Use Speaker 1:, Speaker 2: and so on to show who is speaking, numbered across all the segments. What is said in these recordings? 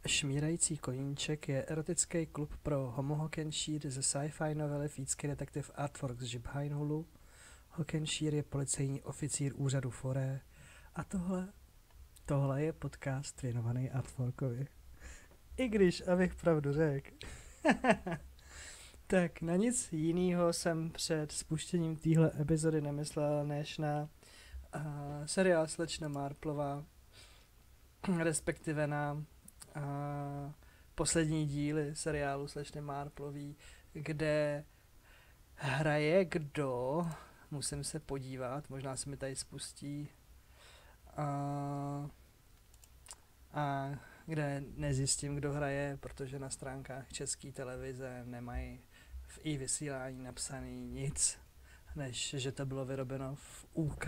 Speaker 1: Šmírající koníček je erotický klub pro Homo Hockenschiedt ze sci-fi novely Fítský detektiv Artwork z Žibhajnhulu. Hockenschiedt je policejní oficír úřadu Foré a tohle je podcast věnovaný Artworkovi. I když, abych pravdu řekl. Tak na nic jinýho jsem před spuštěním téhle epizody nemyslel, než na seriál Slečna Marplová, respektive na poslední díly seriálu Slečny Marplový, kde hraje kdo, musím se podívat, možná se mi tady spustí, a kde nezjistím, kdo hraje, protože na stránkách České televize nemají v i-vysílání napsaný nic, než že to bylo vyrobeno v UK.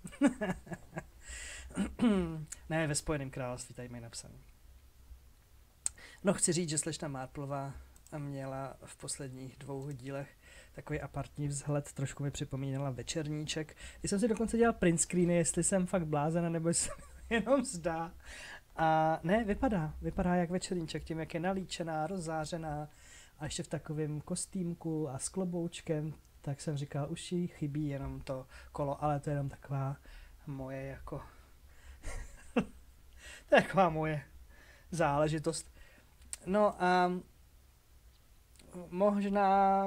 Speaker 1: Ne, ve Spojeném království tady mají napsaný. No, chci říct, že Slečna Marplová měla v posledních 2 dílech takový apartní vzhled, trošku mi připomínala Večerníček. I jsem si dokonce dělal print screeny, jestli jsem fakt blázen, nebo jestli se jenom zdá. A ne, vypadá jak Večerníček, tím, jak je nalíčená, rozzářená a ještě v takovém kostýmku a s kloboučkem, tak jsem říkal, už jí chybí jenom to kolo, ale to je jenom taková moje jako taková moje záležitost. No a možná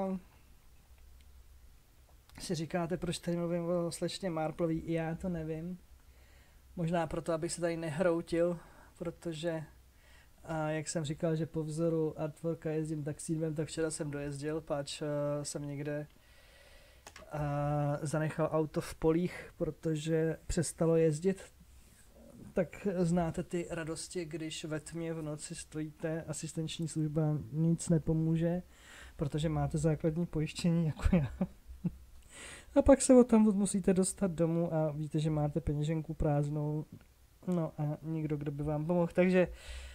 Speaker 1: si říkáte, proč tady mluvím o Slečně Marplový, i já to nevím. Možná proto, abych se tady nehroutil, protože jak jsem říkal, že po vzoru Artworka jezdím taxídem, tak včera jsem dojezdil, páč jsem někde zanechal auto v polích, protože přestalo jezdit. Tak znáte ty radosti, když ve tmě v noci stojíte, asistenční služba nic nepomůže, protože máte základní pojištění jako já. A pak se odtamtud musíte dostat domů a víte, že máte peněženku prázdnou, no a nikdo, kdo by vám pomohl. Takže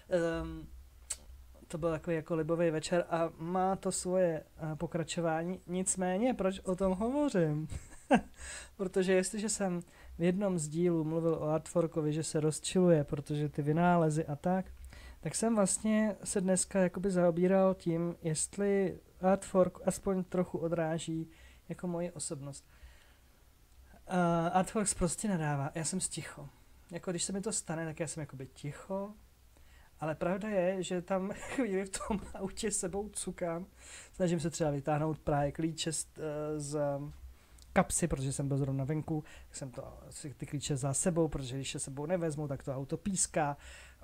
Speaker 1: to byl takový jako libový večer a má to svoje pokračování. Nicméně, proč o tom hovořím? Protože jestliže jsem v jednom z dílů mluvil o Artworkovi, že se rozčiluje, protože ty vynálezy a tak jsem vlastně se dneska jakoby zaobíral tím, jestli Artwork aspoň trochu odráží jako moji osobnost. Artwork prostě nadává, já jsem sticho. Jako když se mi to stane, tak já jsem jakoby ticho, ale pravda je, že tam chvíli v tom autě sebou cukám, snažím se třeba vytáhnout právě klíče z kapsy, protože jsem byl zrovna venku, tak jsem ty klíče za sebou, protože když je sebou nevezmu, tak to auto píská.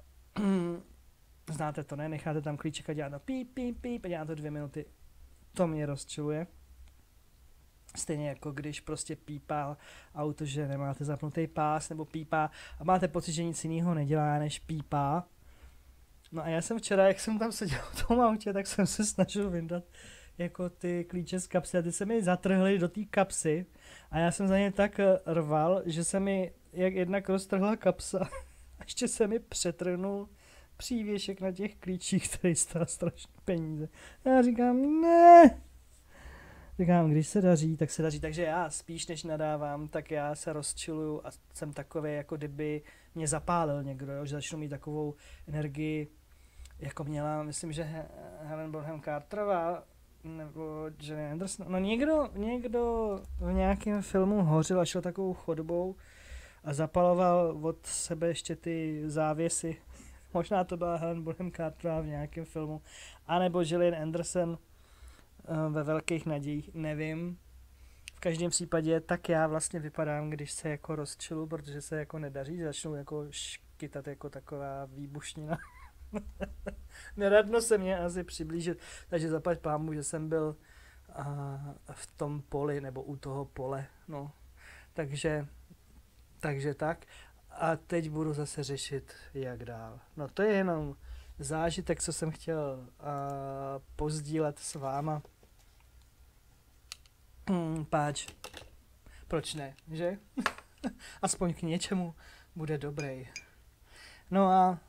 Speaker 1: Znáte to, ne? Necháte tam klíček a dělá to píp, píp, píp a dělá to 2 minuty. To mě rozčiluje. Stejně jako když prostě pípá auto, že nemáte zapnutý pás, nebo pípá a máte pocit, že nic jiného nedělá, než pípá. No a já jsem včera, jak jsem tam seděl v tom autě, tak jsem se snažil vyndat jako ty klíče z kapsy a ty se mi zatrhly do té kapsy a já jsem za ně tak rval, že se mi jak jednak roztrhla kapsa a ještě se mi přetrhnul přívěšek na těch klíčích, který stál strašně peníze. A já říkám, ne. Říkám, když se daří, tak se daří. Takže já spíš než nadávám, tak já se rozčiluju a jsem takový, jako kdyby mě zapálil někdo, jo? Že začnu mít takovou energii, jako měla, myslím, že Helen Bonham Carterová, nebo Gillian Anderson. No někdo v nějakém filmu hořil a šel takovou chodbou a zapaloval od sebe ještě ty závěsy. Možná to byla Helen Bonham Carterová v nějakém filmu. A nebo Gillian Anderson ve Velkých nadějích, nevím. V každém případě tak já vlastně vypadám, když se jako rozčilu, protože se jako nedaří, začnu jako škytat jako taková výbušnina. Neradno se mě asi přiblížit, takže zaplať pámu, že jsem byl v tom poli, nebo u toho pole, no. Takže tak. A teď budu zase řešit, jak dál. No to je jenom zážitek, co jsem chtěl pozdílet s váma. Páč. Proč ne, že? Aspoň k něčemu bude dobrý. No a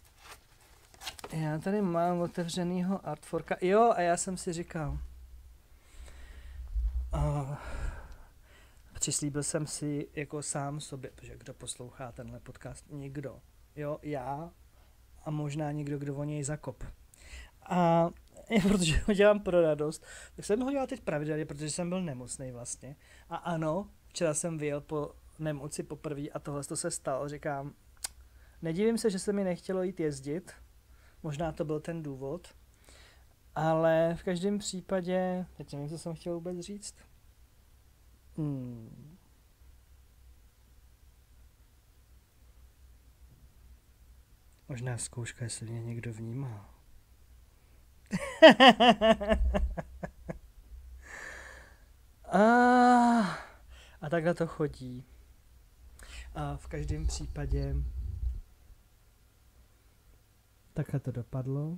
Speaker 1: já tady mám otevřenýho Artworka. Jo, a já jsem si říkal, přislíbil jsem si jako sám sobě, protože kdo poslouchá tenhle podcast? Nikdo. Jo, já a možná někdo, kdo o něj zakop. A protože ho dělám pro radost, tak jsem ho dělal teď pravidelně, protože jsem byl nemocný vlastně. A ano, včera jsem vyjel po nemoci poprvé a tohle to se stalo. Říkám, nedivím se, že se mi nechtělo jít jezdit, možná to byl ten důvod, ale v každém případě, teď nevím, co jsem chtěl vůbec říct. Možná zkouška, jestli mě někdo vnímá. A takhle to chodí. A v každém případě takhle to dopadlo.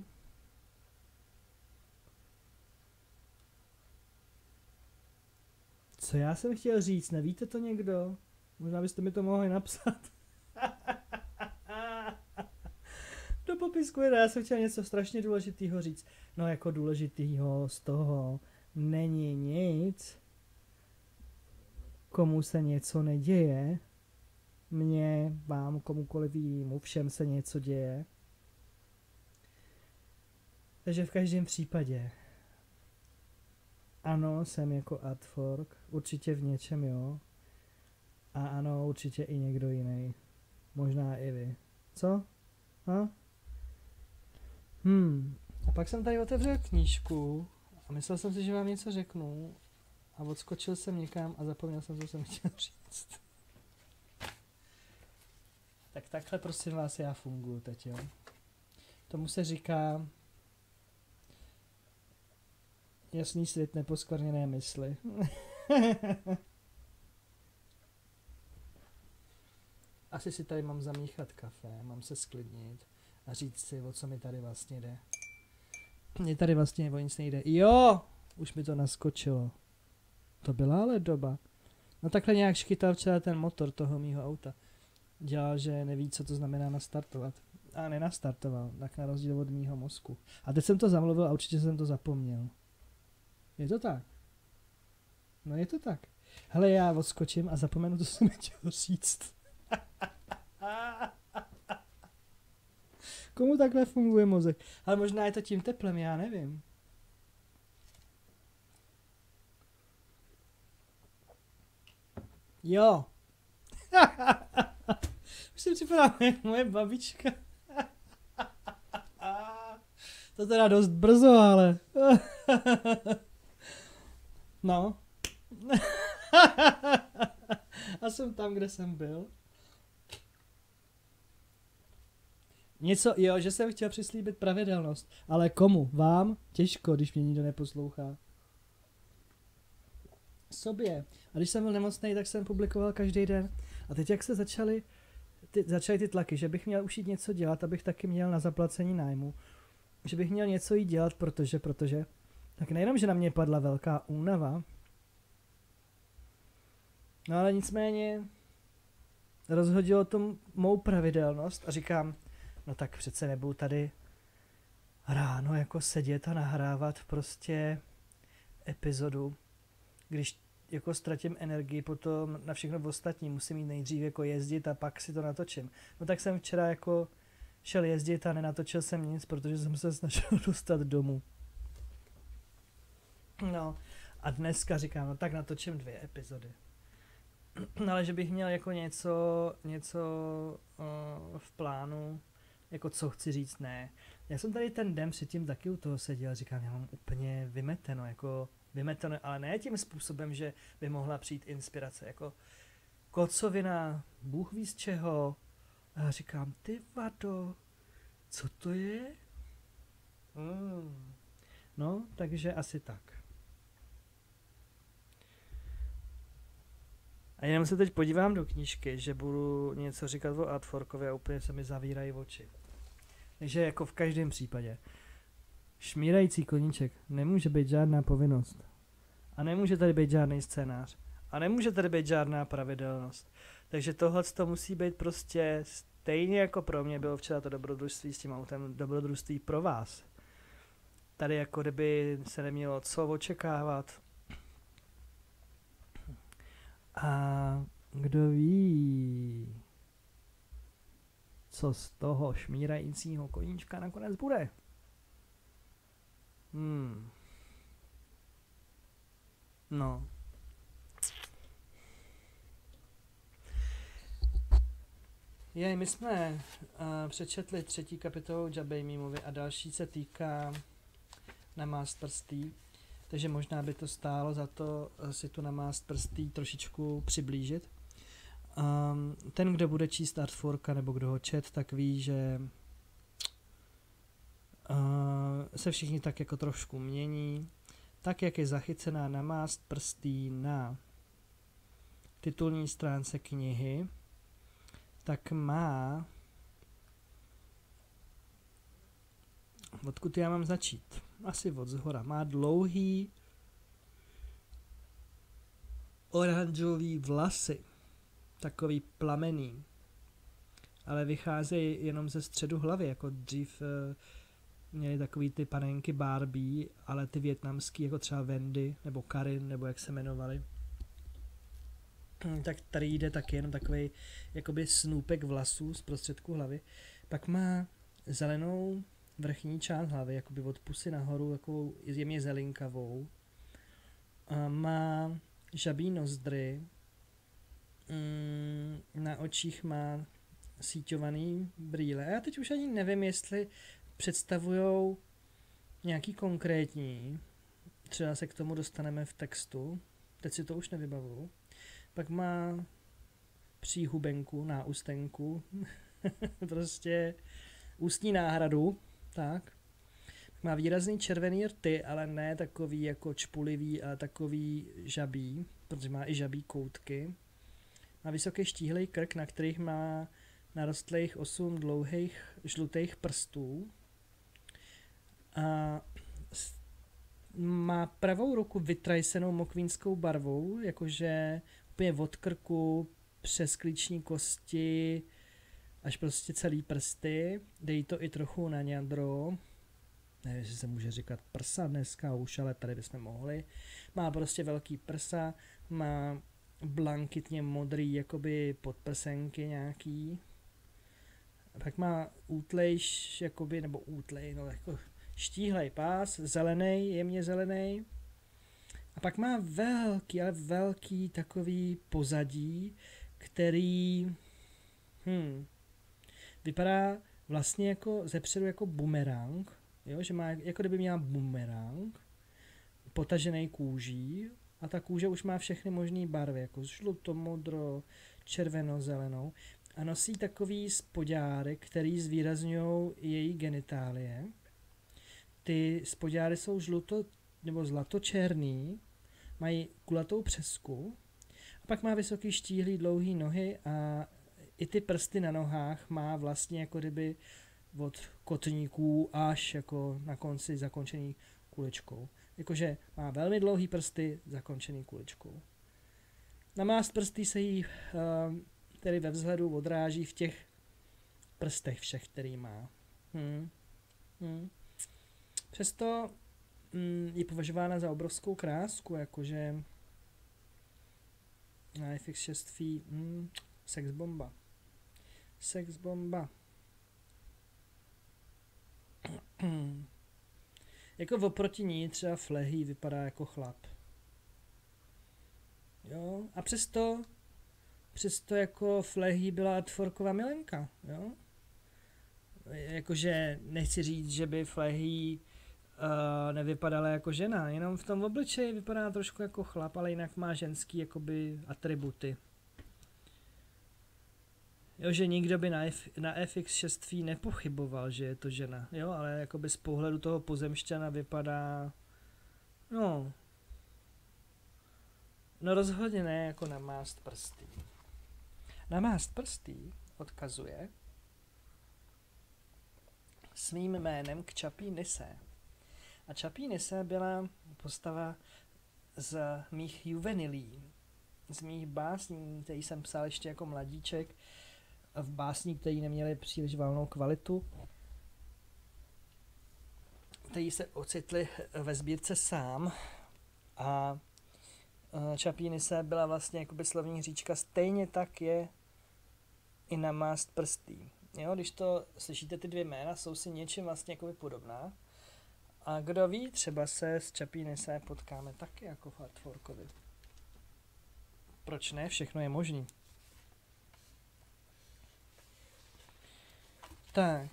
Speaker 1: Co já jsem chtěl říct, nevíte to někdo? Možná byste mi to mohli napsat. Do popisku, já jsem chtěl něco strašně důležitýho říct. No jako důležitýho z toho není nic. Komu se něco neděje, mně, vám, komukoliv jinému, všem se něco děje. Takže v každém případě ano, jsem jako Artfork, určitě v něčem jo. A ano, určitě i někdo jiný. Možná i vy. Co? A pak jsem tady otevřel knížku a myslel jsem si, že vám něco řeknu. A odskočil jsem někam a zapomněl jsem, co jsem chtěl říct. Tak takhle prosím vás já funguji teď, jo. Tomu se říká jasný svět neposkvrněné mysli. Asi si tady mám zamíchat kafe, mám se sklidnit a říct si, o co mi tady vlastně jde. Mně tady vlastně o nic nejde. Jo, už mi to naskočilo. To byla ale doba. No takhle nějak škytal včera ten motor toho mýho auta. Dělal, že neví, co to znamená nastartovat. A nenastartoval, tak na rozdíl od mýho mozku. A teď jsem to zamluvil a určitě jsem to zapomněl. Je to tak? No je to tak. Hele, já odskočím a zapomenu, co jsem chtěl říct. Komu takhle funguje mozek? Ale možná je to tím teplem, já nevím. Jo. Už si připadá moje babička. To teda dost brzo, ale. No. A jsem tam, kde jsem byl. Něco, jo, že jsem chtěl přislíbit pravidelnost. Ale komu? Vám? Těžko, když mě nikdo neposlouchá. Sobě. A když jsem byl nemocný, tak jsem publikoval každý den. A teď jak se začaly ty tlaky, že bych měl už jít něco dělat, abych taky měl na zaplacení nájmu. Že bych měl něco jít dělat, protože. Tak nejenom, že na mě padla velká únava. No ale nicméně rozhodilo to mou pravidelnost a říkám, no tak přece nebudu tady ráno jako sedět a nahrávat prostě epizodu, když jako ztratím energii potom na všechno ostatní, musím jít nejdřív jako jezdit a pak si to natočím. No tak jsem včera jako šel jezdit a nenatočil jsem nic, protože jsem se snažil dostat domů. No a dneska říkám, no tak natočím 2 epizody. No ale že bych měl jako něco v plánu, jako co chci říct, ne. Já jsem tady ten den předtím taky u toho seděl, říkám, já mám úplně vymeteno, ale ne tím způsobem, že by mohla přijít inspirace, jako kocovina, Bůh ví z čeho. A já říkám, ty vado, co to je? No, takže asi tak. A jenom se teď podívám do knížky, že budu něco říkat o Artforkovi a úplně se mi zavírají oči. Takže jako v každém případě. Šmírající koníček nemůže být žádná povinnost. A nemůže tady být žádný scénář. A nemůže tady být žádná pravidelnost. Takže tohle to musí být prostě stejně jako pro mě bylo včera to dobrodružství s tím autem, dobrodružství pro vás. Tady jako kdyby se nemělo co očekávat. A kdo ví, co z toho šmírajícího koníčka nakonec bude. No. My jsme přečetli 3. kapitolu Jabejmímovi a další se týká namást prstí, takže možná by to stálo za to si tu namást prstí trošičku přiblížit. Ten, kdo bude číst Artforka nebo kdo ho čet, tak ví, že se všichni tak jako trošku mění. Tak, jak je zachycená namást prstí na titulní stránce knihy, tak má... Odkud já mám začít? Asi od zhora. Má dlouhý oranžový vlasy. Takový plamený. Ale vycházejí jenom ze středu hlavy, jako dřív měli takový ty panenky Barbie, ale ty vietnamský, jako třeba Wendy, nebo Karin, nebo jak se jmenovali. Tak tady jde taky jenom takový jakoby snůpek vlasů z prostředku hlavy. Pak má zelenou vrchní část hlavy, jakoby od pusy nahoru, takovou jemně zelinkavou. Má žabí nozdry, na očích má síťovaný brýle. Já teď už ani nevím, jestli představujou nějaký konkrétní, třeba se k tomu dostaneme v textu, teď si to už nevybavuju. Pak má příhubenku, náustenku, prostě ústní náhradu, tak. Má výrazný červený rty, ale ne takový jako čpulivý, ale takový žabí, protože má i žabí koutky. Má vysoký štíhlej krk, na kterých má narostlých 8 dlouhých žlutých prstů. A má pravou ruku vytrajsenou mokvínskou barvou, jakože úplně od krku přes klíční kosti až prostě celý prsty. Dej to i trochu na ňadro. Nevím, jestli se může říkat prsa dneska už, ale tady bychom mohli. Má prostě velký prsa, má blankitně modrý jakoby podprsenky nějaký. A pak má útlej, jakoby, nebo útlej, no jako štíhlej pás, zelený, jemně zelený. A pak má velký, ale velký takový pozadí, který vypadá vlastně jako zepředu jako bumerang, jo, že má, jako kdyby měla bumerang, potažený kůží, a ta kůže už má všechny možné barvy, jako žluto, modro, červeno, zelenou, a nosí takový spodňáry, který zvýrazňují její genitálie. Ty spodňáry jsou žluto nebo zlatočerný, mají kulatou přesku, a pak má vysoký štíhlý dlouhý nohy a i ty prsty na nohách má vlastně jako kdyby od kotníků až jako na konci zakončený kuličkou. Jakože má velmi dlouhý prsty zakončený kuličkou. Namást prsty se jí tedy ve vzhledu odráží v těch prstech všech, který má. Přesto je považována za obrovskou krásku, jakože FX6 sex bomba. Sex bomba. Jako oproti ní třeba Flehy vypadá jako chlap. Jo, a přesto jako Flehy byla Artforkova milenka, jo. Jakože nechci říct, že by Flehy nevypadala jako žena, jenom v tom obličeji vypadá trošku jako chlap, ale jinak má ženský jakoby atributy. Jo, že nikdo by na FX6 nepochyboval, že je to žena, jo, ale jakoby z pohledu toho pozemšťana vypadá, no rozhodně ne jako namást prstí. Namást prstí odkazuje svým jménem k Čapí Nise. A Čapí Nise byla postava z mých juvenilí, z mých básní, který jsem psal ještě jako mladíček, v básní, které neměly příliš valnou kvalitu, které se ocitly ve sbírce Sám, a Čapí Nise byla vlastně jakoby slovní hříčka, stejně tak je i namást prstí. Jo, když to slyšíte, ty dvě jména jsou si něčím vlastně jakoby podobná. A kdo ví, třeba se s Čapí Nese potkáme taky jako v Artforkovi. Proč ne? Všechno je možný. Tak,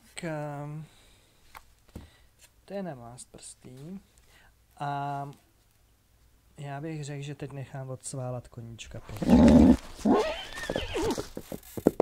Speaker 1: to je namást prstý. A já bych řekl, že teď nechám odsválat koníčka. Pojď.